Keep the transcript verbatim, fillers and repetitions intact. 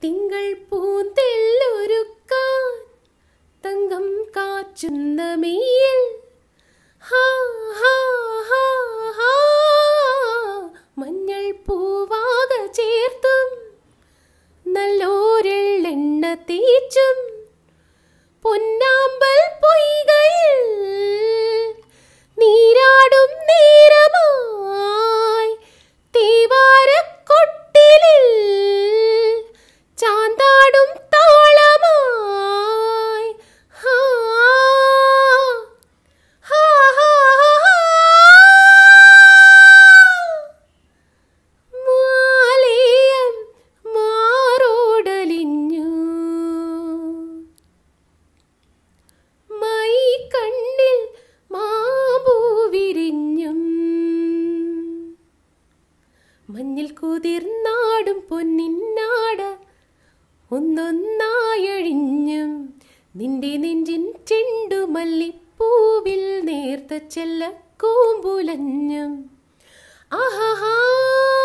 തിങ്കൾ പൂന്തെല്ലൊരുക്കാൻ തങ്കം കാച്ചുന്ന മെയ്യിൽ ഹാ ഹാ ഹാ ഹാ മഞ്ഞൾ പൂവാക ചേർത്തും നല്ലോരെള്ളെണ്ണ തേച്ചും പൊന്നാമ്പൽ പൊയ്കയിൽ നീരാടും നേരമായി തേവാരക്കൊട്ടിലിൽ ചാന്താടും താളമായി ഹാ ഹാ ഹാ മാലേയം മാറോടലിഞ്ഞു മൈ കണ്ണിൽ മാമ്പൂ വിരിഞ്ഞും മഞ്ഞിൽ കുതിർന്നാടും പൊന്നിന്നാട ഒന്നൊന്നായഴിഞ്ഞും നിന്റെ നെഞ്ചിൻ ചെണ്ടു മല്ലിപ്പൂവിൽ നേർത്ത ചെല്ല കൂമ്പുലഞ്ഞും ആഹാ